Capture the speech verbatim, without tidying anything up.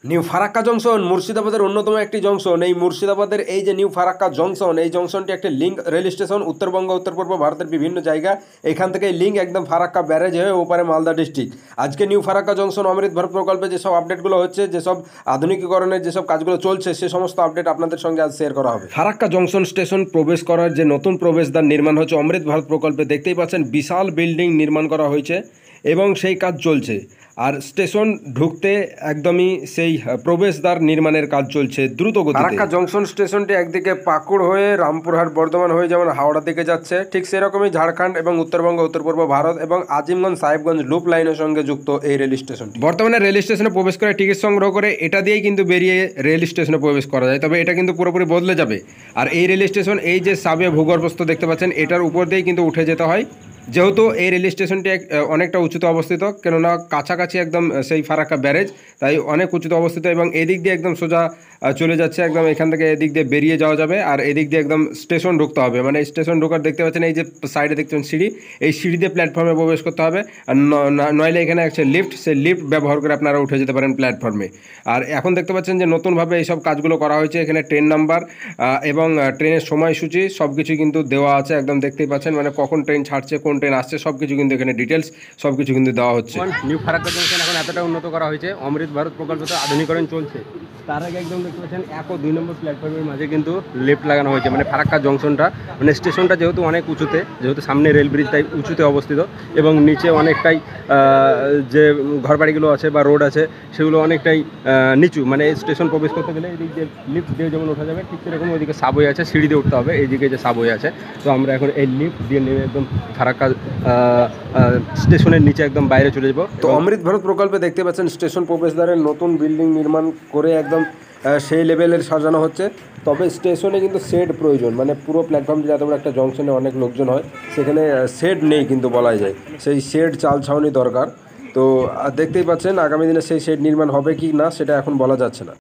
New Farakka junction মুর্শিদাবাদের অন্যতম একটি জংশন। এই মুর্শিদাবাদের এই যে নিউ ফারাক্কা জংশন, এই জংশনটি একটি লিঙ্ক রেল স্টেশন, উত্তরবঙ্গ উত্তর পূর্ব ভারতের বিভিন্ন জায়গা। এখান থেকে এই লিঙ্ক একদম ফারাক্কা ব্যারেজ হয়ে ওপারে মালদা ডিস্ট্রিক্ট। আজকে নিউ ফারাক্কা জংশন অমৃত ভারত প্রকল্পে যেসব আপডেটগুলো হচ্ছে, যেসব আধুনিকীকরণের যেসব কাজগুলো চলছে, সে সমস্ত আপডেট আপনাদের সঙ্গে আজ শেয়ার করা হবে। ফারাক্কা জংশন স্টেশন প্রবেশ করার যে নতুন প্রবেশদ্বার নির্মাণ হচ্ছে অমৃত ভারত প্রকল্পে, দেখতেই পাচ্ছেন বিশাল বিল্ডিং নির্মাণ করা হয়েছে এবং সেই কাজ চলছে। আর স্টেশন ঢুকতে একদমই সেই প্রবেশদ্বার নির্মাণের কাজ চলছে দ্রুত গতিতে। ফারাক্কা জংশন স্টেশনটি একদিকে পাকুড় হয়ে রামপুরহাট বর্ধমান হয়ে যেমন হাওড়ার দিকে যাচ্ছে, ঠিক সেরকমই ঝাড়খণ্ড এবং উত্তরবঙ্গ উত্তর পূর্ব ভারত এবং আজিমগঞ্জ সাহেবগঞ্জ লুপ লাইনের সঙ্গে যুক্ত এই রেল স্টেশন। বর্তমানে রেল স্টেশনে প্রবেশ করে টিকিট সংগ্রহ করে এটা দিয়েই কিন্তু বেরিয়ে রেল স্টেশনে প্রবেশ করা যায়, তবে এটা কিন্তু পুরোপুরি বদলে যাবে। আর এই রেল স্টেশন, এই যে সাবে ভূগর্ভস্থ দেখতে পাচ্ছেন, এটার উপর দিয়েই কিন্তু উঠে যেতে হয়, যেহেতু এই রেল স্টেশনটি অনেকটা উঁচুতে অবস্থিত, কেননা কাছাকাছি একদম সেই ফারাক্কা ব্যারেজ, তাই অনেক উঁচুতে অবস্থিত এবং এদিক দিয়ে একদম সোজা চলে যাচ্ছে, একদম এখান থেকে এদিক দিয়ে বেরিয়ে যাওয়া যাবে। আর এদিক দিয়ে একদম স্টেশন ঢুকতে হবে, মানে স্টেশন ঢোকার দেখতে পাচ্ছেন এই যে সাইডে দেখছেন সিঁড়ি, এই সিঁড়ি দিয়ে প্ল্যাটফর্মে প্রবেশ করতে হবে। আর নইলে এখানে আছে লিফট, সেই লিফট ব্যবহার করে আপনারা উঠে যেতে পারেন প্ল্যাটফর্মে। আর এখন দেখতে পাচ্ছেন যে নতুনভাবে এইসব কাজগুলো করা হয়েছে, এখানে ট্রেন নাম্বার এবং ট্রেনের সময়সূচি সব কিছু কিন্তু দেওয়া আছে, একদম দেখতেই পাচ্ছেন, মানে কখন ট্রেন ছাড়ছে, কোন ট্রেন আসছে, সব কিছু কিন্তু এখানে ডিটেলস সব কিছু কিন্তু দেওয়া হচ্ছে। নিউ ফারাক্কা জংশন এখন এতটা উন্নত করা হয়েছে, অমৃত ভারত প্রকল্পতে আধুনিকরণ চলছে। তার আগে একদম দেখতে পাচ্ছেন এক ও দুই নম্বর প্ল্যাটফর্মের মাঝে কিন্তু লিফট লাগানো হয়েছে, মানে ফারাক্কা জংশনটা, মানে স্টেশনটা যেহেতু অনেক উঁচুতে, যেহেতু সামনে রেল ব্রিজ তাই উঁচুতে অবস্থিত এবং নিচে অনেকটাই যে ঘরবাড়িগুলো আছে বা রোড আছে সেগুলো অনেকটাই নিচু, মানে স্টেশন প্রবেশ করতে গেলে এদিক দিয়ে লিফট দিয়ে যেমন ওঠা যাবে, ঠিক সেরকম ওইদিকে সাবওয়ে আছে, সিঁড়ি দিয়ে উঠতে হবে, এইদিকে যে সাবওয়ে আছে। তো আমরা এখন এই লিফট দিয়ে নেমে একদম ফারাক্কা স্টেশনের নিচে একদম বাইরে চলে যাবো। তো অমৃত ভারত প্রকল্পে দেখতে পাচ্ছেন স্টেশন প্রবেশদ্বারের নতুন বিল্ডিং নির্মাণ করে একদম সেই লেভেলের সাজানো হচ্ছে। তবে স্টেশনে কিন্তু শেড প্রয়োজন, মানে পুরো প্ল্যাটফর্মটি এত বড় একটা জংশনে অনেক লোকজন হয়, সেখানে শেড নেই কিন্তু বলা যায়, সেই শেড চাল ছাউনি দরকার। তো দেখতেই পাচ্ছেন আগামী দিনে সেই শেড নির্মাণ হবে কি না সেটা এখন বলা যাচ্ছে না।